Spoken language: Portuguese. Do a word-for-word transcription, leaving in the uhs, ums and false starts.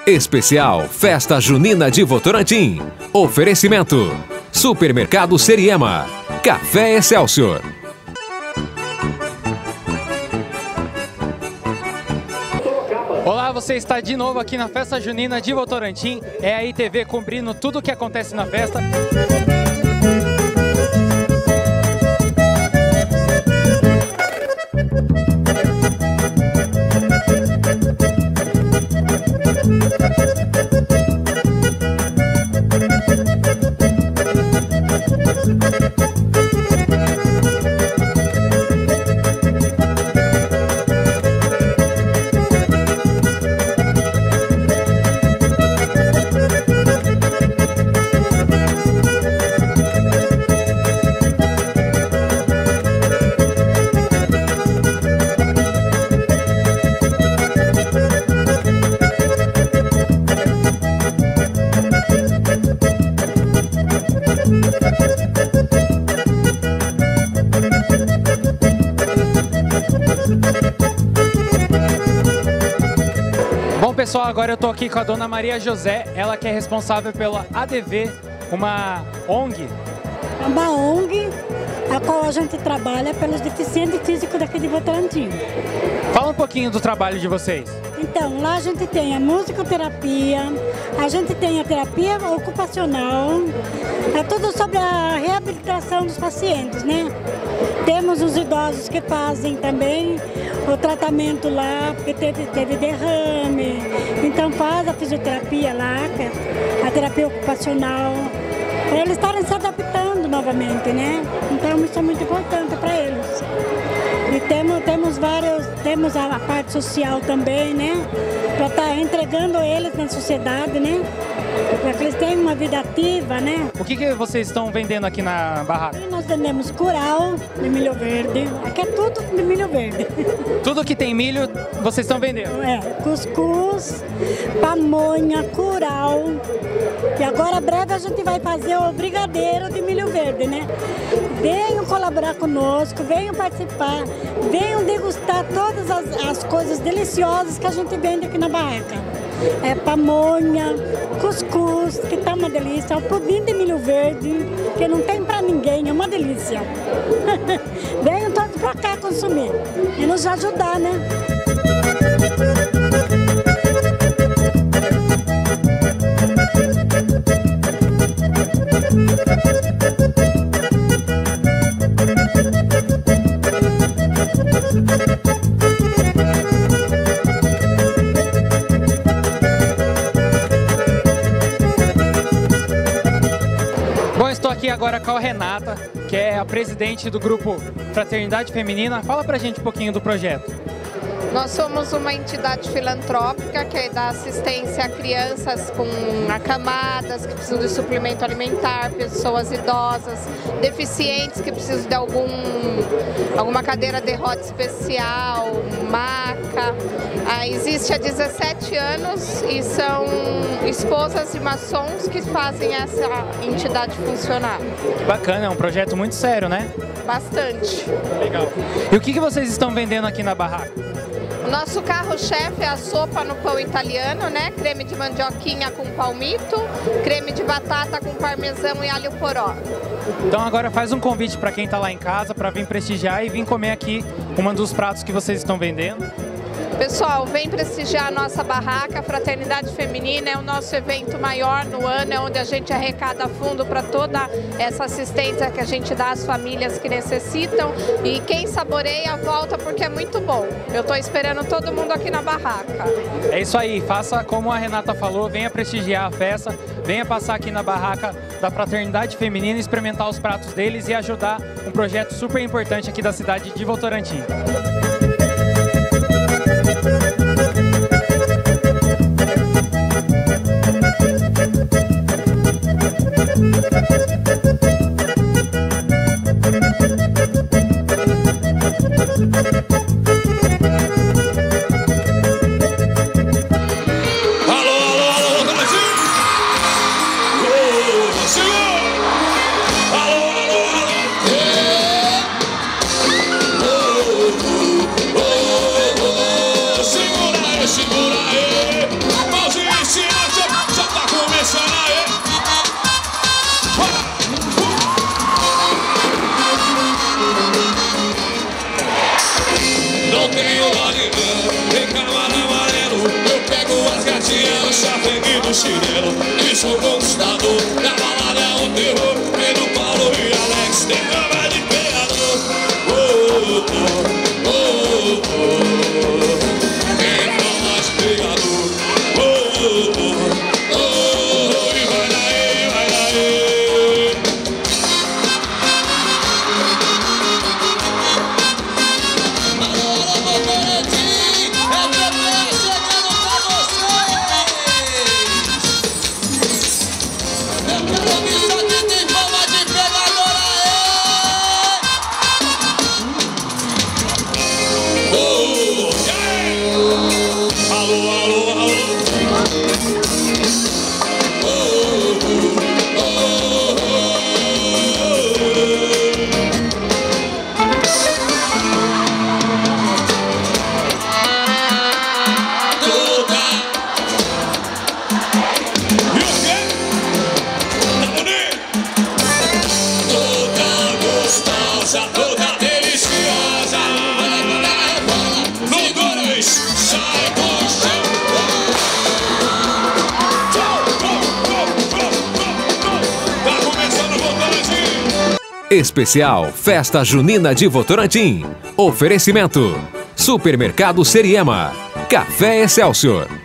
Especial Festa Junina de Votorantim. Oferecimento: Supermercado Seriema, Café Excelsior. Olá, você está de novo aqui na Festa Junina de Votorantim. É a I T V cobrindo tudo o que acontece na festa. Bom, pessoal, agora eu tô aqui com a dona Maria José, ela que é responsável pela A D V, uma O N G. É uma O N G a qual a gente trabalha pelos deficientes físicos daqui de Votorantim. Fala um pouquinho do trabalho de vocês. Então, lá a gente tem a musicoterapia, a gente tem a terapia ocupacional, é tudo sobre a reabilitação dos pacientes, né? Temos os idosos que fazem também o tratamento lá, porque teve, teve derrame, então faz a fisioterapia lá, a terapia ocupacional, para eles estarem se adaptando novamente, né? Então isso é muito importante para eles. E temos, temos vários, temos a, a parte social também, né? Para estar entregando eles na sociedade, né? Para que eles tenham uma vida ativa, né? O que, que vocês estão vendendo aqui na barraca? Aqui nós vendemos curau de milho verde. Aqui é tudo de milho verde. Tudo que tem milho, vocês estão vendendo? É, cuscuz, pamonha, curau. E agora, breve, a gente vai fazer o brigadeiro de milho verde, né? Venham colaborar conosco, venham participar, venham degustar todas as, as coisas deliciosas que a gente vende aqui na barraca. É pamonha, cuscuz, que tá uma delícia, o pudim de milho verde, que não tem pra ninguém, é uma delícia. Venham todos pra cá consumir e nos ajudar, né? Bom, estou aqui agora com a Renata, que é a presidente do grupo Fraternidade Feminina. Fala pra gente um pouquinho do projeto. Nós somos uma entidade filantrópica que dá assistência a crianças com acamadas, que precisam de suplemento alimentar, pessoas idosas, deficientes que precisam de algum, alguma cadeira de roda especial, maca. Ah, existe há dezessete anos e são esposas de maçons que fazem essa entidade funcionar. Que bacana, é um projeto muito sério, né? Bastante. Legal. E o que, que vocês estão vendendo aqui na barraca? O nosso carro-chefe é a sopa no pão italiano, né? Creme de mandioquinha com palmito, creme de batata com parmesão e alho poró. Então agora faz um convite para quem está lá em casa para vir prestigiar e vir comer aqui um dos pratos que vocês estão vendendo. Pessoal, vem prestigiar a nossa barraca. A Fraternidade Feminina é o nosso evento maior no ano, é onde a gente arrecada fundo para toda essa assistência que a gente dá às famílias que necessitam. E quem saboreia, volta porque é muito bom. Eu estou esperando todo mundo aqui na barraca. É isso aí, faça como a Renata falou, venha prestigiar a festa, venha passar aqui na barraca da Fraternidade Feminina, experimentar os pratos deles e ajudar um projeto super importante aqui da cidade de Votorantim. Alô, alô, alô. chinelo e sou conquistador. Na balada é um terror, Pedro, Paulo e Alex tem cama de imperador. Oh, oh, oh, oh, oh. Quem for mais pegador? Oh, oh, oh, oh, e vai daí, vai daí. Alô, alô, Votorantim, é o P P chegando pra vocês. Eu quero ouvir só quem tem fama de pegador aí. Oh, yeah. Alô, alô, alô. Oh, oh, oh, oh. Toda. E o quê? Tá bonito? Toda gostosa, toda deliciosa. No dois, sai do chão. Tá começando o Votorantim. Especial Festa Junina de Votorantim. Oferecimento: Supermercado Seriema, Café Excelsior.